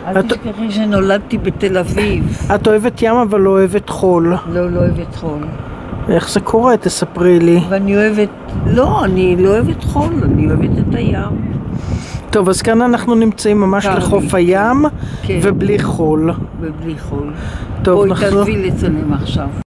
אל תשכחי שנולדתי בתל אביב. את אוהבת ים אבל לא אוהבת חול. לא אוהבת חול. איך זה קורה? תספרי לי. ואני אוהבת... לא, אני לא אוהבת חול, אני אוהבת את הים. טוב, אז כאן אנחנו נמצאים ממש לחוף הים, כן. ובלי חול. ובלי חול. טוב, בואי תלוי לצלם עכשיו.